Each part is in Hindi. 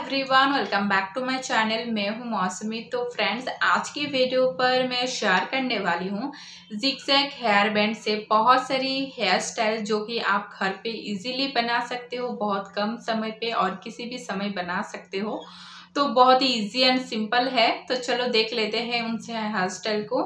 Everyone, welcome back to my channel. मैं हूं मौसमी। तो फ्रेंड्स, आज की वीडियो पर मैं शेयर करने वाली हूं zigzag हेयर बैंड से बहुत सारी हेयर स्टाइल जो कि आप घर पे इजीली बना सकते हो, बहुत कम समय पे और किसी भी समय बना सकते हो। तो बहुत ही इजी एंड सिंपल है। तो चलो देख लेते हैं उनसे हेयर स्टाइल को।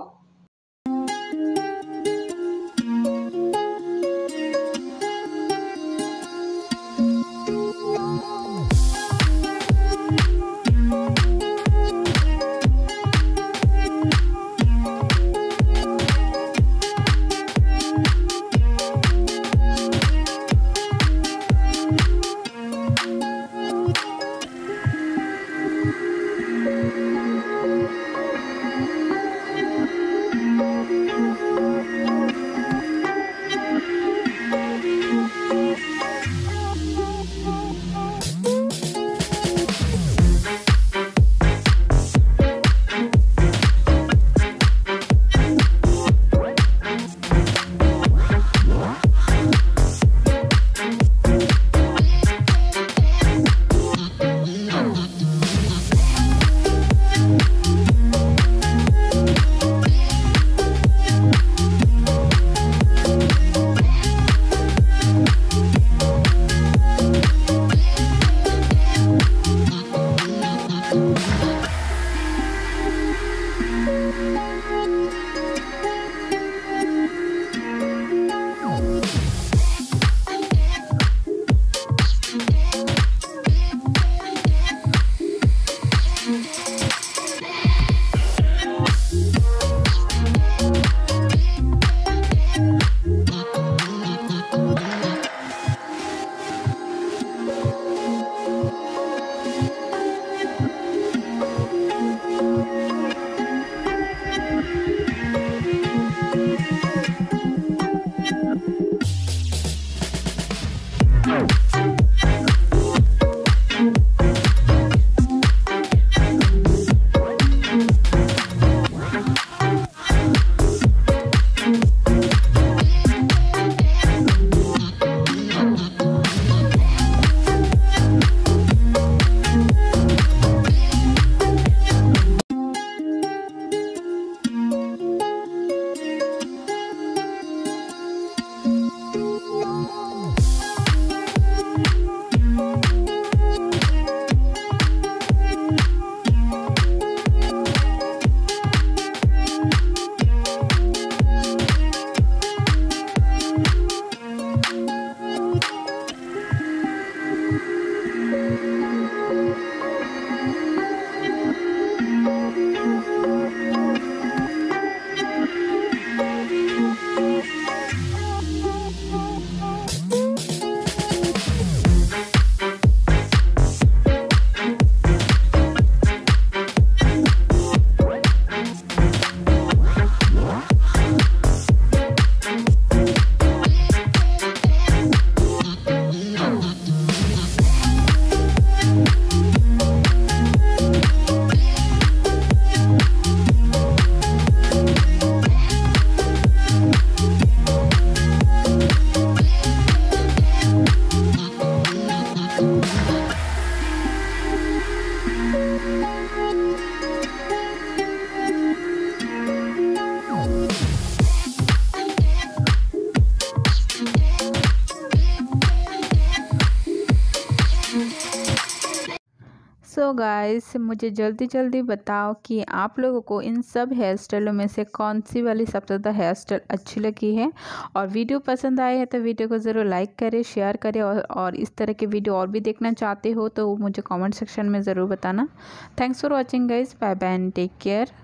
सो गाइस, मुझे जल्दी बताओ कि आप लोगों को इन सब हेयर स्टाइलों में से कौन सी वाली सबसे ज़्यादा हेयर स्टाइल अच्छी लगी है। और वीडियो पसंद आए है तो वीडियो को ज़रूर लाइक करें, शेयर करें और इस तरह के वीडियो और भी देखना चाहते हो तो मुझे कमेंट सेक्शन में ज़रूर बताना। Thanks for watching guys, bye bye and take care.